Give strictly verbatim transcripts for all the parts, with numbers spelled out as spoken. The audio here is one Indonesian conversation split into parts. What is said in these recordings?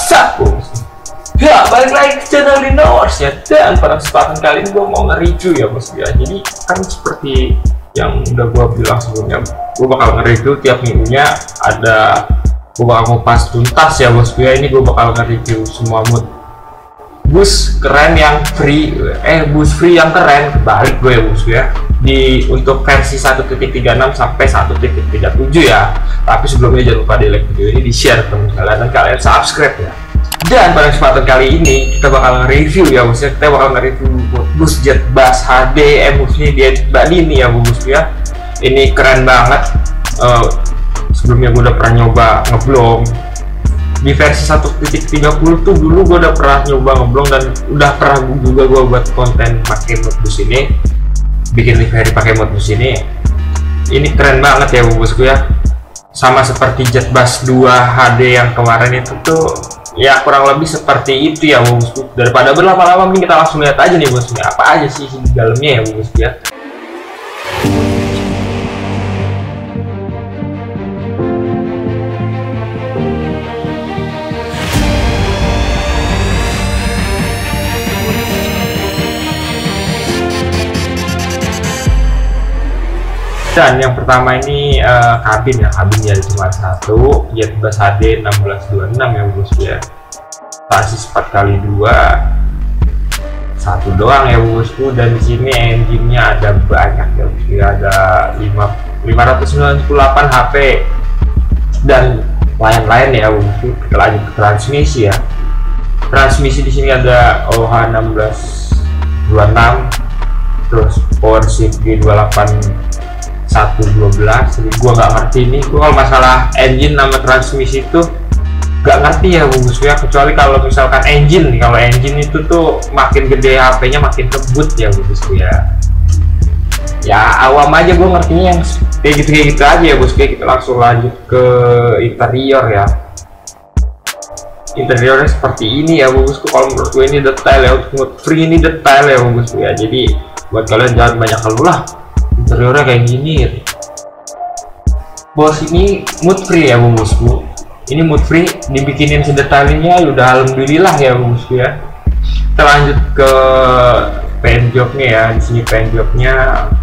What's bos? Ya, balik lagi ke channel Dinowars ya. Dan pada kesempatan kali ini gue mau nge-review ya bos ya. Jadi kan seperti yang udah gue bilang sebelumnya, gue bakal nge-review tiap minggunya ada, gue bakal ngupas tuntas ya bos ya. Ini gue bakal nge-review semua mood bus keren yang free, eh bus free yang keren, balik gue ya bos ya. Di untuk versi satu titik tiga enam sampai satu titik tiga tujuh ya. Tapi sebelumnya jangan lupa di like video ini, di share ke teman kalian, dan kalian subscribe ya. Dan pada kesempatan kali ini kita bakal nge-review ya bos ya. Kita bakal nge-review bus Jetbus H D M busnya di Bali nih ya bos ya. Ini keren banget. Uh, sebelumnya gue udah pernah nyoba ngeblong di versi satu titik tiga puluh tuh, dulu gue udah pernah nyoba ngeblong dan udah pernah juga gue buat konten pakai mod bus ini, bikin livery pakai mod bus ini. Ini keren banget ya bosku ya, sama seperti Jetbus dua H D yang kemarin itu tuh ya, kurang lebih seperti itu ya bosku. Daripada berlama-lama, mending kita langsung lihat aja nih bosku, apa aja sih di dalamnya ya bosku ya. Dan yang pertama ini uh, kabin ya, kabin ya cuma satu, Jetbus H D enam belas dua puluh enam ya bosku ya. Chassis empat kali dua, satu doang ya bosku. Dan di sini engine-nya ada banyak ya bosku ya, ada lima ratus sembilan puluh delapan H P dan lain-lain ya bosku. Kita lanjut ke transmisi ya. Transmisi di sini ada O H enam belas dua puluh enam, terus power shift G dua puluh delapan satu dua belas. Jadi gua nggak ngerti ini, gua kalau masalah engine nama transmisi itu nggak ngerti ya bosku ya, kecuali kalau misalkan engine nih, kalau engine itu tuh makin gede H P nya makin kebut ya bosku ya. Ya awam aja gua ngertinya yang kayak gitu kayak gitu aja ya bosku ya. Kita langsung lanjut ke interior ya. Interiornya seperti ini ya bosku. Kalau menurut gue ini detail ya, untuk free ini detail ya bosku ya. Jadi buat kalian jangan banyak keluh lah, interiornya kayak gini bos. Ini mood free ya bosku, ini mood free, dibikinin sedetail ini ya udah alhamdulillah ya bosku ya. Kita lanjut ke paint jobnya ya. Di sini paint jobnya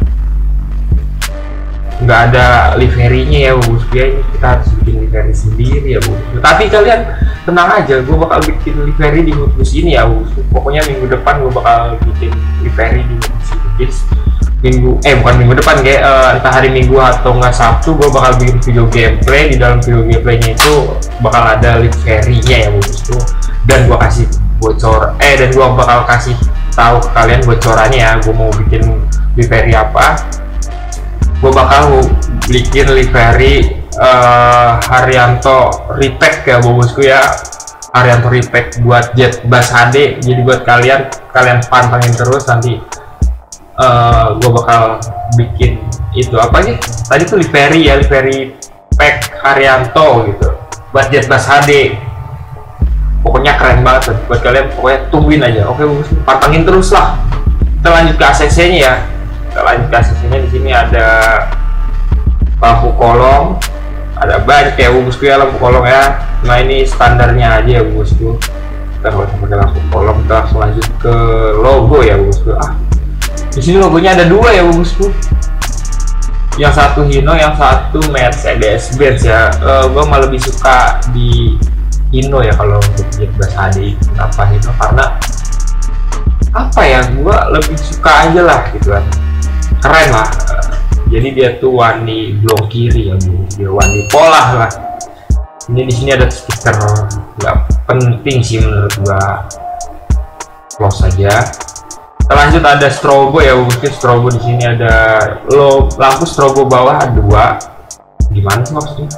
nggak ada liverynya ya bosku ya. Ini kita harus bikin livery sendiri ya bosku. Tapi kalian tenang aja, gue bakal bikin livery di mood bus ini ya bosku. Pokoknya minggu depan gue bakal bikin livery di mood bus ini. Minggu eh bukan minggu depan kayak uh, entah hari Minggu atau nggak Sabtu, gue bakal bikin video gameplay. Di dalam video gameplaynya itu bakal ada livery-nya ya bosku, dan gue kasih bocor eh dan gue bakal kasih tahu ke kalian bocorannya ya. Gue mau bikin livery apa, gue bakal bikin livery uh, Haryanto repack ya bosku ya. Haryanto repack buat Jetbus H D. Jadi buat kalian kalian pantengin terus, nanti Uh, gue bakal bikin itu apa sih tadi tuh, livery ya, livery pack Haryanto gitu buat Jetbus H D. Pokoknya keren banget buat kalian, pokoknya tungguin aja. Oke bos, pantengin terus lah. Kita lanjut ke A C C nya ya. Kita lanjut ke A C C nya. Di sini ada lampu kolong, ada banyak ya bosku ya lampu kolong ya. Nah ini standarnya aja ya bosku. Kita nggak usah pakai lampu kolong, kita langsung lanjut ke logo ya bosku. Ah, di sini logonya ada dua ya bosku, yang satu Hino, yang satu Mercedes Benz ya. Uh, gue malah lebih suka di Hino ya kalau untuk Jetbus H D. Kenapa Hino? Karena apa ya, gue lebih suka aja lah gitu kan, keren lah. Uh, jadi dia tuh warni blok kiri ya bu, dia warni pola lah. Ini di sini ada stiker, nggak penting sih menurut gue, close saja. Kita lanjut, ada strobo ya bosku. Strobo di sini ada lo lampu strobo bawah dua. Gimana sih maksudnya?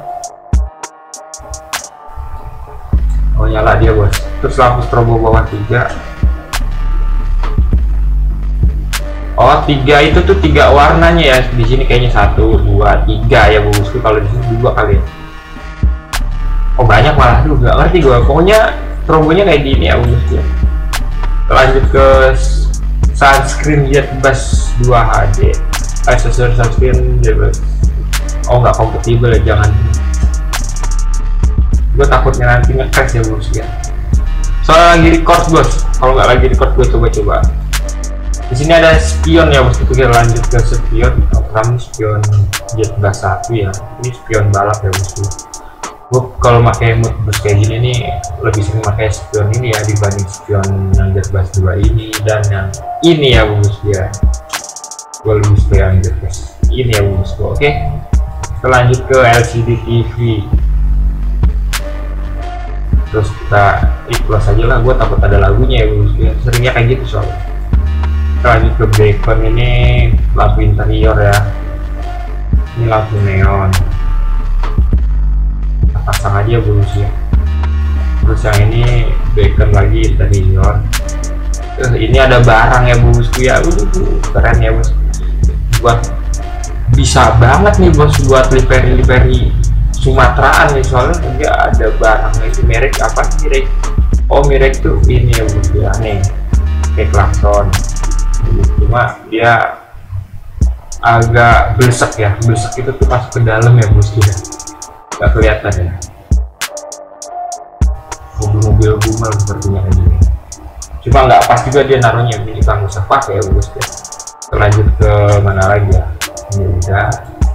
Oh nyala dia bos. Terus lampu strobo bawah tiga. Oh tiga itu tuh tiga warnanya ya. Di sini kayaknya satu, dua, tiga ya bosku. Kalau di sini dua kali ya. Oh banyak malah, tuh nggak ngerti gue. Pokoknya strobonya kayak gini ya bosku. Lanjut ke sunscreen Jetbus dua H D. Aksesoris sunscreen Jetbus. Oh nggak kompatibel ya, jangan. Gue takutnya nanti nge-crash ya bos ya. Soalnya lagi record bos. Kalau nggak lagi record gue coba-coba. Di sini ada spion ya bos. Kita lanjut ke spion. Pertama spion Jet Blast satu ya. Ini spion balap ya bos. Gue kalau pakai mood bus kayak gini nih lebih sering pakai spion ini ya dibanding spion yang Jet Blast dua ini dan yang ini ya bos ya. Gue lebih suka yang Jet Blast ini ya bos. Oke. Kita lanjut ke L C D T V. Terus kita ikhlas aja lah, gue takut ada lagunya ya bos ya. Seringnya kayak gitu soalnya. Kita lanjut ke background, ini lampu interior ya. Ini lampu neon. Kita pasang aja bos ya. Terus yang ini background lagi interior. Uh, ini ada barang ya bos ya. Uh, keren ya bos. Buat bisa banget nih bos buat livery-livery Sumateraan nih, soalnya dia ada barangnya itu merek apa sih merek? Oh merek tuh ini ya bos ya nih kayak klakson, cuma dia agak blesek ya, blesek itu tuh masuk ke dalam ya bos ya, nggak kelihatan ya. Mobil-mobil Gumel sepertinya kayak gini, cuma nggak pas juga dia naruhnya, ini kan usah pakai ya bos ya. Lanjut ke mana lagi ya, ini udah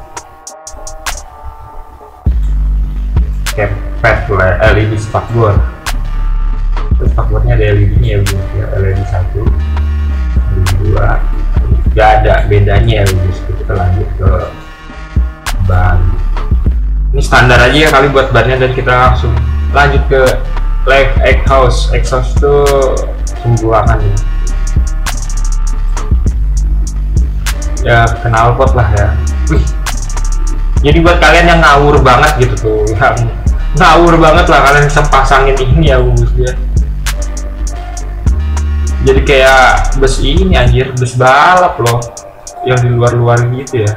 kepet L E D spakbor. Terus spakbornya ada L E D nya ya, ya L E D satu, L E D dua, nggak ada bedanya ya bos. Kita lanjut ke ban. Ini standar aja ya kali buat bannya, dan kita langsung lanjut ke live exhaust. Exhaust itu pembuangan ya. Ya knalpot lah ya. Wih. Jadi buat kalian yang ngawur banget gitu tuh, yang ngawur banget lah kalian bisa pasangin ini ya bos ya. Jadi kayak bus ini anjir, bus balap loh, yang di luar-luar gitu ya.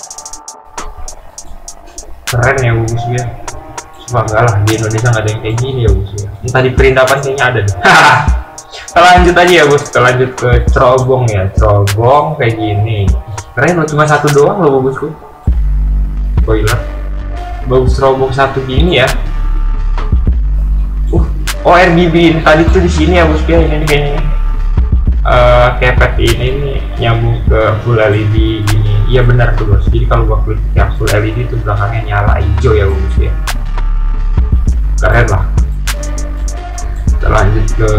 Keren ya bos ya. Cuma enggak lah, di Indonesia nggak ada yang kayak gini ya bos ya. Entah di perintapan kayaknya ada deh. Kita lanjut aja ya bos, kita lanjut ke cerobong ya. Cerobong kayak gini. Keren loh, cuma satu doang loh bosku. Spoiler, bagus cerobong satu gini ya. Uh, oh R G B ini tadi tuh di sini ya bos ya. Ini kayaknya uh, kepet ini nih nyambung ke full L E D ini. Iya benar tuh bos. Jadi kalau gua klik yang full L E D itu belakangnya nyala hijau ya bos ya. Keren lah. Kita lanjut ke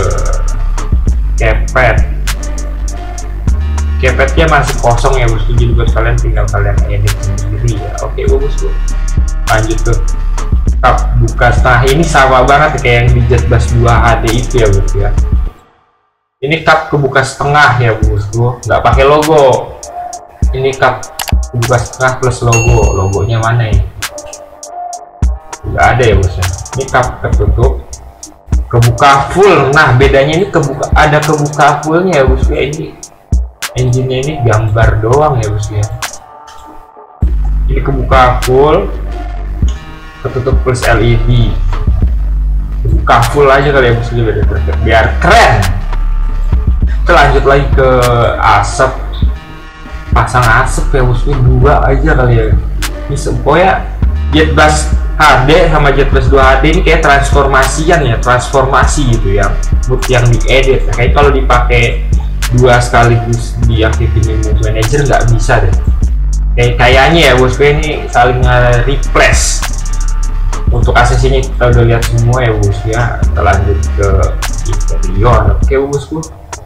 kepet. Kepetnya masih kosong ya bos, jadi buat kalian tinggal kalian edit sendiri ya. Oke bagus bos. Lanjut ke kap buka setengah. Ini sama banget kayak yang di Jet Blast dua H D itu ya bos ya. Ini kap kebuka setengah ya bos, nggak pakai logo. Ini kap kebuka setengah plus logo. Logonya mana ya? Nggak ada ya bos ya. Ini kap tertutup kebuka full. Nah bedanya ini kebuka, ada kebuka fullnya ya bos ya. Ini engine-nya ini gambar doang ya bos ya. Ini kebuka full, ketutup plus L E D. Kebuka full aja kali ya bos ya, biar keren. Kita lanjut lagi ke asap. Pasang asap ya bos ya, dua aja kali ya. Ini pokoknya Jet Blast H D sama Jet Blast dua H D ini kayak transformasian ya, transformasi gitu ya. Mood yang diedit. Nah, kayak kalau dipakai dua sekaligus diaktifin mood manager nggak bisa deh. Kayak kayaknya ya bosku ini saling replace. Untuk aksesinya kita udah lihat semua ya bos ya. Kita lanjut ke interior. Oke bosku.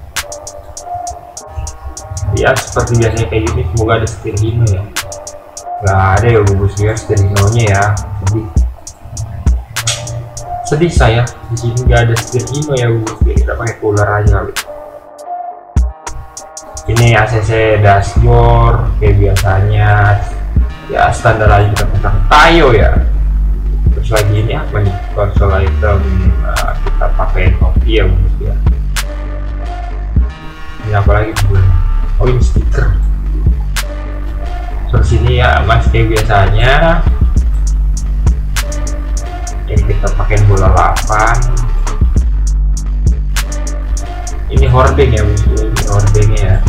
Ya seperti biasanya kayak gini, semoga ada stereo ya. Nggak ada ya bos ya stereo nya ya. Sedih. Sedih saya di sini nggak ada stereo ya bos. Kita pakai cooler aja kali. Ini A C C dashboard kayak biasanya ya, standar aja kita pasang tayo ya. Terus lagi ini apa nih, konsol item uh, kita pakai kopi ya bos ya. Ini apa lagi tuh? Oh ini stiker. Terus ini ya mas kayak biasanya ini kita pakai bola delapan. Ini hording ya bos, ini hordingnya ya.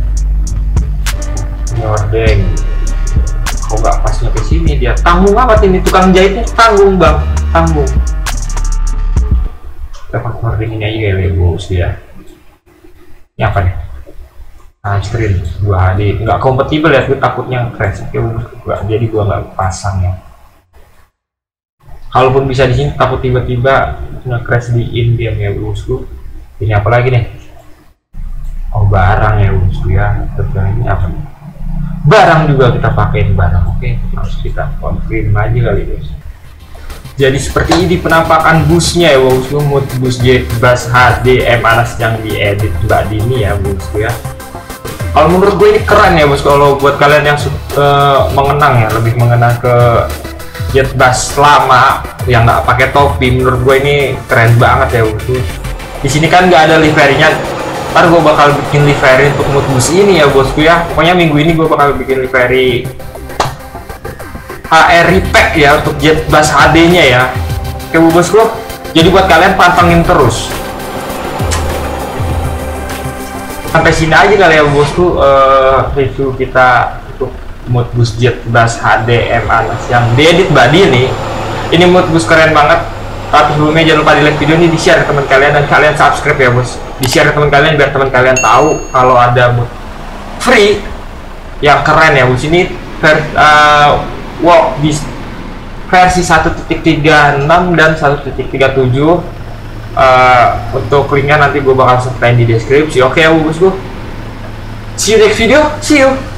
Ini hording. Kok nggak pasnya ke sini dia? Tanggung amat ini tukang jahitnya, tanggung bang, tanggung. dapat warning ini aja ya bos ya. Ini apa nih? Touchscreen dua H D nggak kompatibel ya, gue takutnya crash. Oke, gua, jadi gua nggak pasang ya. Kalaupun bisa di sini takut tiba-tiba nge-crash di in game ya bosku. Ini apa lagi nih? Oh, barang ya bosku ya. Terus ini apa nih? Barang juga kita pakai barang. Oke, harus kita confirm aja kali guys. Jadi seperti ini penampakan busnya ya bosku, mood bus Jet Bus H D M Anas yang diedit Mbak Dini ya bosku ya. Kalau menurut gue ini keren ya bos, kalau buat kalian yang uh, mengenang ya, lebih mengenang ke Jet Bus lama yang nggak pakai topi, menurut gue ini keren banget ya bos. Di sini kan nggak ada liverynya, ntar gue bakal bikin livery untuk mood bus ini ya bosku ya. Pokoknya minggu ini gue bakal bikin livery H R repack ya untuk Jet Bus H D nya ya. Oke bosku, jadi buat kalian pantengin terus. Sampai sini aja kali ya bosku uh, review kita untuk mood bus Jet Bus H D M Anas yang diedit Mbak Dini. Ini mood bus keren banget. Tapi sebelumnya jangan lupa di like video ini, di share ke teman kalian, dan kalian subscribe ya bos. Di share ke teman kalian biar teman kalian tahu kalau ada mood free yang keren ya bos. Ini ver, uh, wow, di versi satu titik tiga enam dan satu titik tiga tujuh. Uh, untuk linknya nanti gue bakal sertain di deskripsi. Oke okay, ya bosku, see you next video, see you.